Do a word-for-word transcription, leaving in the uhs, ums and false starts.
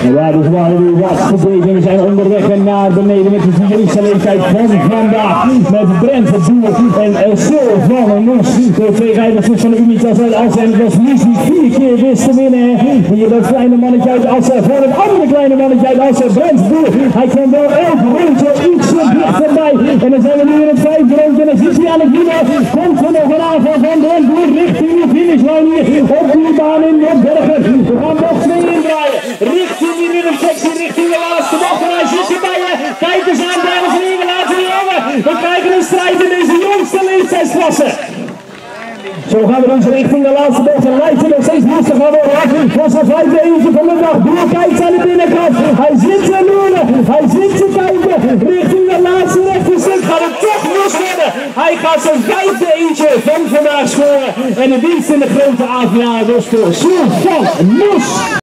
Ja, dus waren we Herfstb en we zijn onderweg naar beneden met de vierste leeftijd van vandaag. Met Brent het doel en El Sil van een Noes. De twee rijders van de Unitas uit Assen. En het was Lies die vier keer wist te winnen. Hier dat kleine mannetje uit Assen voor het andere kleine mannetje uit Assen. Brent doel. Hij kwam wel elk rondje iets dichterbij. En dan zijn we nu in het vijfde rondje. En dan ziet hij aan het winnen. Komt er nog een aanval van Brent doel richting de finishlijn hier op die baan in Bergen. We gaan nog twee indraaien. Richting die winnensectie, richting de laatste bocht. En hij zit erbij. Kijk eens aan, dames en heren, laten we jongen. We krijgen een strijd in deze jongste leeftijdsklasse. Zo gaan we dus richting de laatste bocht. En lijkt het nog steeds lastig gaan worden. Voor zijn vijfde eentje van de dag. Broer kijkt aan de binnenkant. Hij zit te loeren. Hij zit te kijken. Richting de laatste rechterstuk gaat het toch los worden. Hij gaat zijn vijfde eentje van vandaag scoren. En de dienst in de grote A V A dus voor Sjoerd van Moes.